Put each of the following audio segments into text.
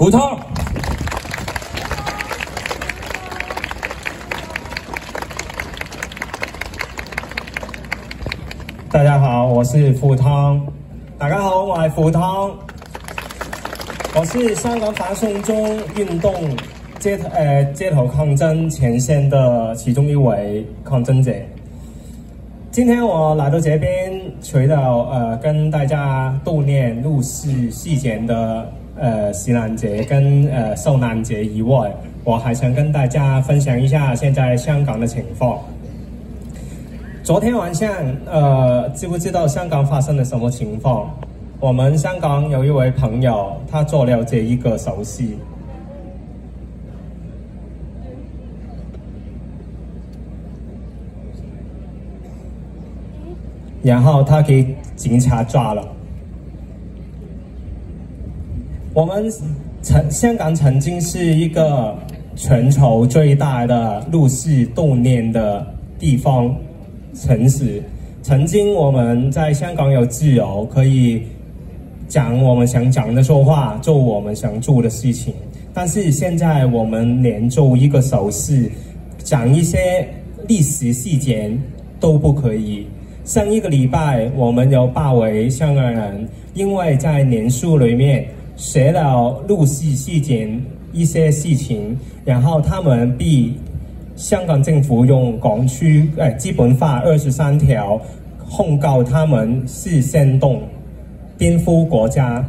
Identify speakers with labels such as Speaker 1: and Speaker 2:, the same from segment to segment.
Speaker 1: 普通。大家好，我是傅湯。大家好，我係傅湯。我是香港反送中運動街頭抗爭前線的其中一位抗爭者。今天我來到這邊，除了跟大家悼念六四事件的死難者跟受難者以外，我還想跟大家分享一下現在香港的情況。昨天晚上，知不知道香港發生了什麼情況？我們香港有一位朋友，他做了這一個手勢，然後他給警察抓了。我們香港曾經是一個全球最大的六四悼念的地方。城市曾經我們在香港有自由，可以講我們想講的說話，做我們想做的事情。但是現在我們連做一個手勢，講一些歷史事件都不可以。上一個禮拜我們有8位香港人，因為在年書裏面寫了六四事件一些事情，然後他們被香港政府用港區基本法23條控告他們是煽動顛覆國家。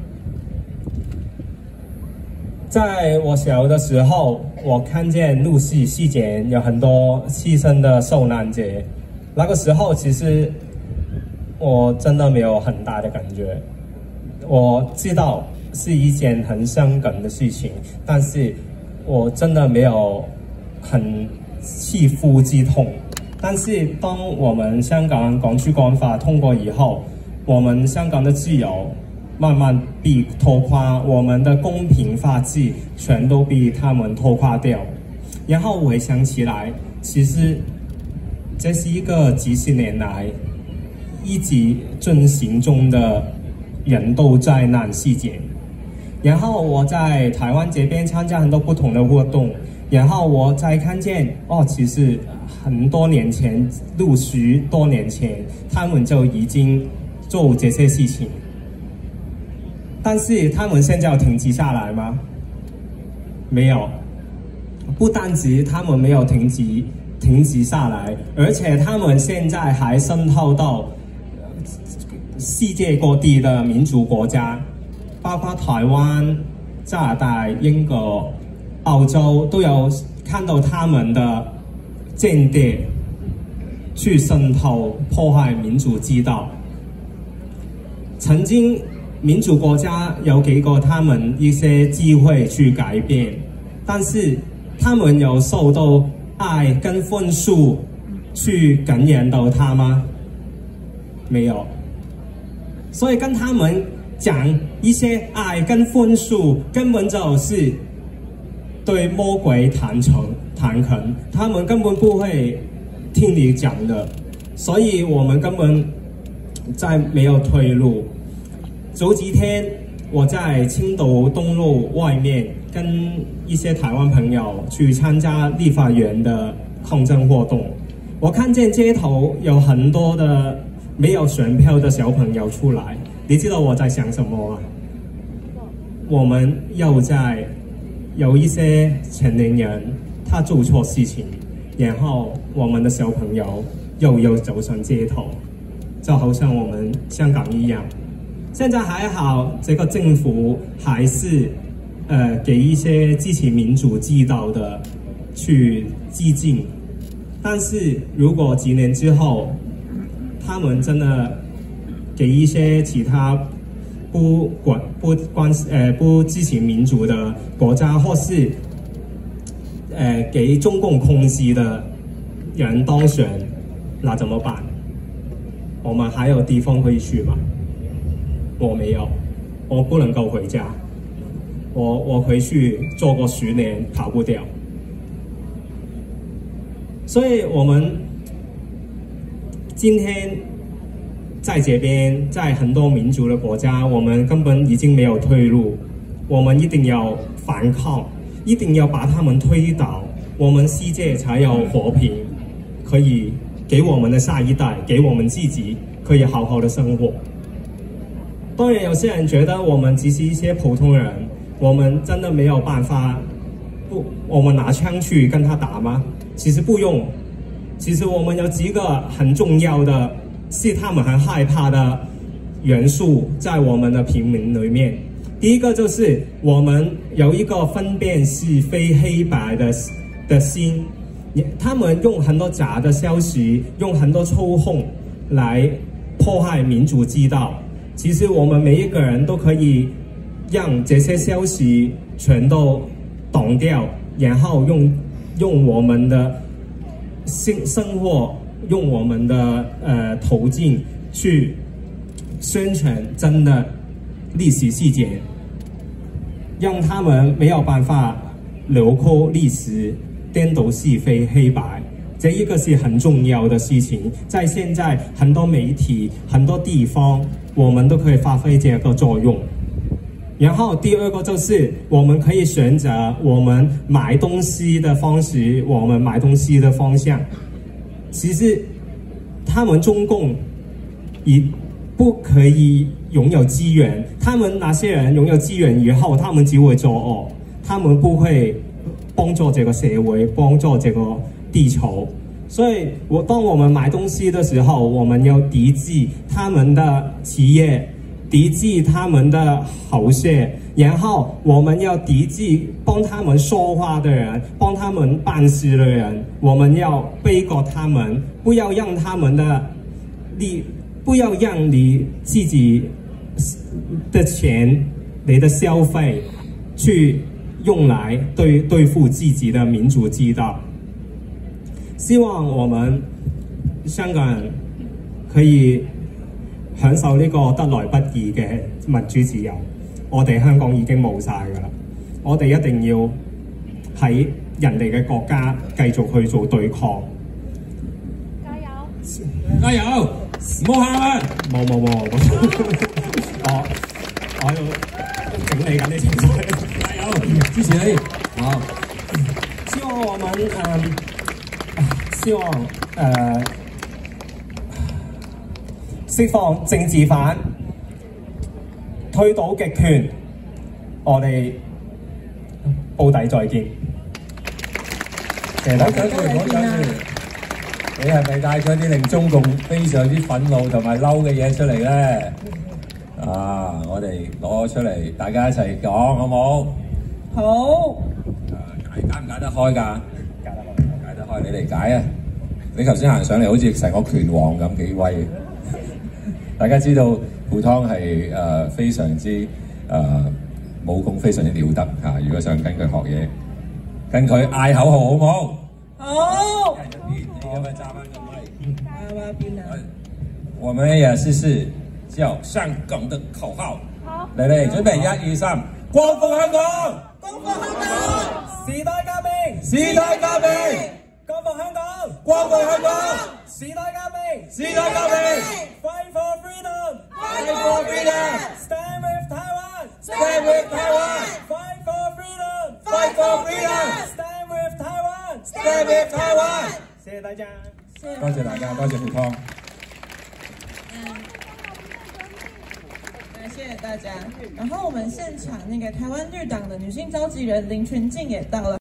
Speaker 1: 在我小的時候，我看見六四事件有很多犧牲的受難者，那個時候其實我真的沒有很大的感覺。我知道是一件很傷感的事情，但是我真的沒有很切膚之痛。但是當我們香港港區國安法通過以後，我們香港的自由慢慢被拖垮，我們的公平法治全都被他們拖垮掉。然後回想起來，其實這是一個幾十年來一直進行中的人道災難事件。然後我在台灣這邊參加很多不同的活動，然後我才看見其實很多年前60多年前他們就已經做這些事情，但是他們現在有停止下來嗎？沒有。不單止他們沒有停止下來，而且他們現在還滲透到世界各地的民主國家，包括台灣、加拿大、英國、澳洲，都有看到他們的間諜去滲透破壞民主之道。曾經民主國家有給過他們一些機會去改變，但是他們有受到愛跟寬恕去感染到他嗎？沒有。所以跟他們講一些愛跟寬恕，根本就是對魔鬼彈琴，他們根本不會聽你講的，所以我們根本再沒有退路。早幾天我在青島東路外面跟一些台灣朋友去參加立法院的抗爭活動，我看見街頭有很多的沒有選票的小朋友出來，你知道我在想什麼嗎？我們又在有一些成年人他做錯事情，然後我們的小朋友又走上街頭，就好像我們香港一樣。現在還好，這個政府還是給一些支持民主之道的去激進，但是如果幾年之後他們真的給一些其他不支持民主的國家，或是給中共控制的人當選，那怎麼辦？我們還有地方可以去嗎？我沒有，我不能夠回家，我回去做個10年跑不掉。所以我們今天在這邊，在很多民主的國家，我們根本已經沒有退路。 我们一定要反抗，一定要把他们推倒，我们世界才有和平，可以给我们的下一代，给我们自己可以好好的生活。当然，有些人觉得我们只是一些普通人，我们真的没有办法，我们拿枪去跟他打吗？其实不用。其实我们有几个很重要的，是他们很害怕的元素在我们的平民里面。第一个就是我们有一个分辨是非黑白的心，他们用很多假的消息，用很多操控来破坏民主之道。其实我们每一个人都可以让这些消息全都挡掉，然后用我们的生活，用我们的途径去宣传真的历史事件，让他们没有办法扭曲历史，颠倒是非黑白。这一个是很重要的事情，在现在很多媒体、很多地方，我们都可以发挥这个作用。然后第二个就是我们可以选择我们买东西的方式，我们买东西的方向。其实他们中共也不可以拥有资源，他们那些人拥有资源以后，他们只会作恶，他们不会帮助这个社会，帮助这个地球。所以当我们买东西的时候，我们要抵制他们的企业，抵制他们的喉舌，然后我们要抵制帮他们说话的人，帮他们办事的人，我们要背过他们，不要让他们的不要让你自己的钱、你的消费去用来对付自己的民主之道。希望我们香港人可以享受呢個得來不易嘅民主自由。我哋香港已經冇晒㗎啦，我哋一定要喺人哋嘅國家繼續去做對抗。加油！加油！唔好喊啊！冇，我要整理緊啲情緒。加油！支持你。好。希望我們釋放政治犯，推倒極權，我哋報底再見。謝大家。
Speaker 2: 你係咪帶咗啲令中共非常之憤怒同埋嬲嘅嘢出嚟咧？啊，我哋攞出嚟，大家一齊講，好冇？好。解唔解得開㗎？解得開，你嚟解啊！你頭先行上嚟好似成個拳王咁，幾威！大家知道胡湯係非常之武功非常之了得嚇，如果想跟佢學嘢，跟佢嗌口號好唔好？好。你要不要加翻個麥？我們也試叫香港的口號。好。嚟，準備1、2、3，光復香港！光復香港！時代革命！時代革命！光復香港！光復香港！時代革命！時代革命 ！Fight for freedom! Fight for freedom! Stand with Taiwan! Stand with Taiwan! Fight for freedom! Fight for freedom! Stand with Taiwan! Stand with Taiwan! 謝謝大家，多謝大家，多謝胡湯。
Speaker 3: 謝謝大家。然後我們現場那個台灣綠黨的女性召集人林全靜也到了。